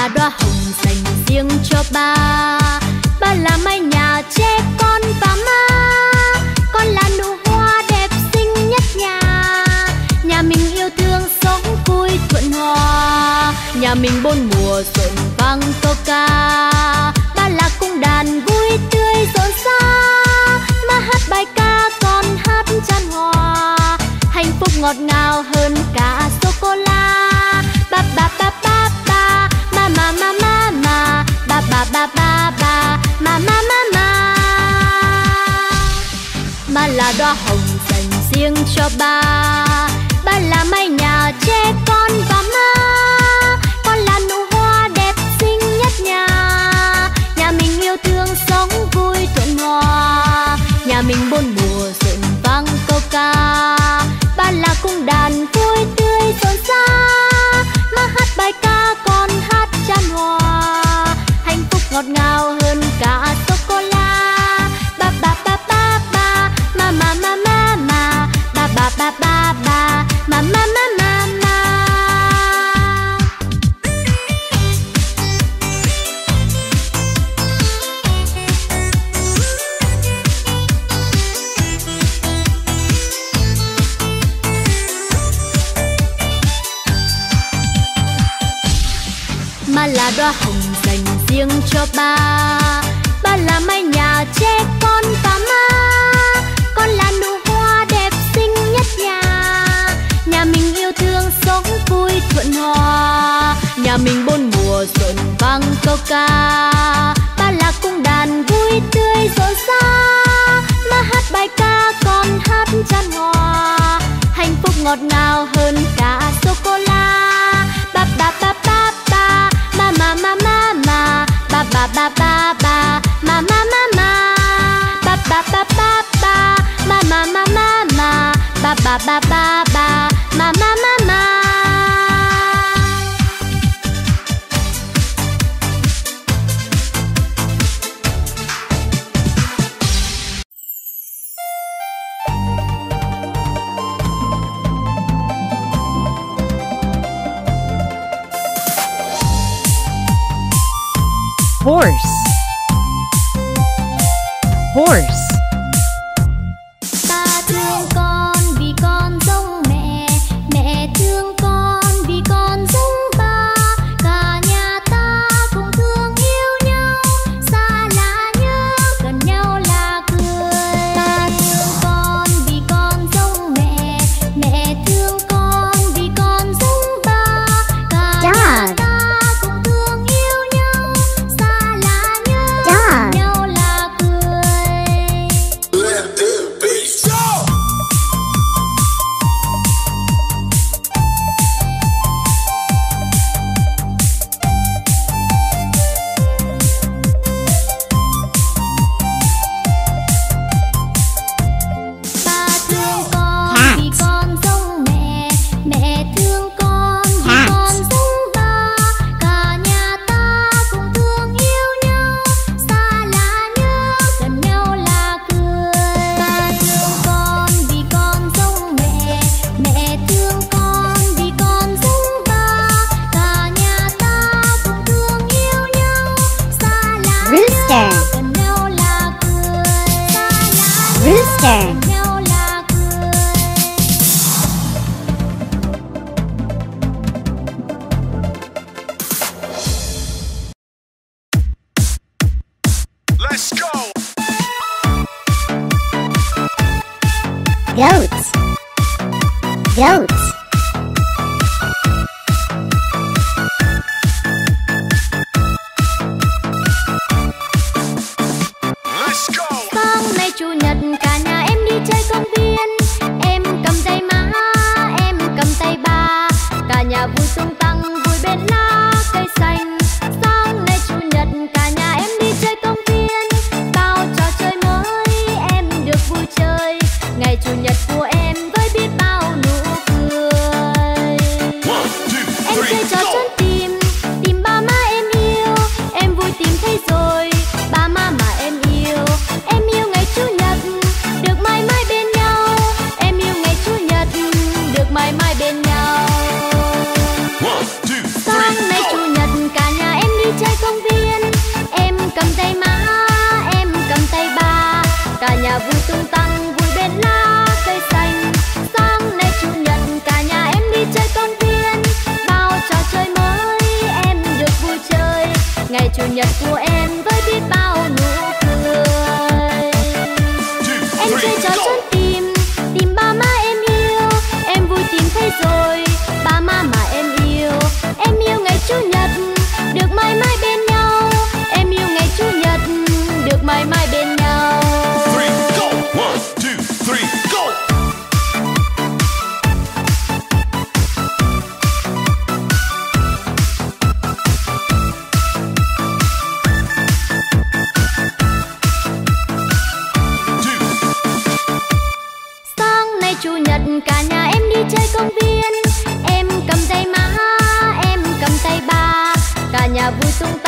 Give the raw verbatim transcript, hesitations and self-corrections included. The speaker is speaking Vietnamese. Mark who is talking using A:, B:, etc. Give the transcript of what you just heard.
A: là đóa hồng dành riêng cho ba. Ba là mái nhà che con và má. Con là nụ hoa đẹp xinh nhất nhà. Nhà mình yêu thương sống vui thuận hòa. Nhà mình bốn mùa rộn vang câu ca. Ba là cung đàn vui tươi rộn rã. Má hát bài ca con hát chan hòa. Hạnh phúc ngọt ngào hơn cả sô cô la. Ba ba ba ba ba ma ma ma ma ma ba ba ba ba ba ma ma ma ma. Ba là đóa hồng dành riêng cho ba. Ba là mái nhà che con và má. Con là nụ hoa đẹp xinh nhất nhà. Nhà mình yêu thương sống vui thuận hòa. Nhà mình bốn mùa rộn vang câu ca. Ba là cung đàn vui tươi rộn rã. Má hát bài ca con hát chan hòa. Hạnh phúc ngọt ngào hơn cả sô cô la. Ba ba ba ba ba ma ma ma ma ma ba ba ba ba ba ma ma ma ma ma. Má là đóa hồng dành riêng cho ba. Ba là mái nhà che con và má. Con là nụ hoa đẹp xinh nhất nhà. Nhà mình yêu thương sống vui thuận hòa. Nhà mình bốn mùa rộn vang câu ca. Ba là cung đàn vui tươi rộn rã. Má hát bài ca con hát chan hòa. Hạnh phúc ngọt ngào hơn cả sô cô la. Ba ba ba ba ba ma ma ma ma ma ba ba ba ba ba ma ma ma ma ba ba ba ba ba ma ma ma ma ma ba ba ba ba ba ma ma ma ma.
B: Horse. Horse.
A: Ta thương con vì con giống mẹ. Mẹ thương con vì con giống ba. Cả nhà ta cùng thương yêu nhau. Xa lạ nhớ gần nhau là cười. Ta thương con vì con giống mẹ. Mẹ thương con vì con giống ba. Cả nhà ta cùng thương yêu nhau. Xa lạ nhớ gần nhau là cười.
C: Let the beat show.
A: Ta thương con vì con giống mẹ. Mẹ thương con vì con giống ba. Cả nhà ta cùng thương yêu nhau. Xa lạ nhớ gần nhau là cười. Ta thương con vì con giống mẹ. Mẹ thương con vì con giống ba. Cả nhà ta cùng thương yêu nhau. Xa lạ nhớ gần nhau là cười. Xa lạ nhớ gần nhau là cười.
C: Let's go.
D: Goats. Goats.
C: Let's go.
A: Sáng nay chủ nhật cả nhà em đi chơi công viên. Em cầm tay má, em cầm tay ba. Cả nhà vui tung tăng vui bên lá cây xanh. Sáng nay chủ nhật cả nhà em đi chơi công viên. Bao trò chơi mới em được vui chơi. Ngày chủ nhật của em với biết bao nụ cười. ngày chủ nhật cả nhà em đi chơi công viên. Em cầm tay má, em cầm tay ba, cả nhà vui tung